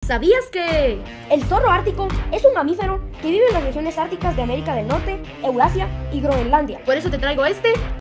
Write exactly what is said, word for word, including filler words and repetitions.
¿Sabías que el zorro ártico es un mamífero que vive en las regiones árticas de América del Norte, Eurasia y Groenlandia? por eso te traigo este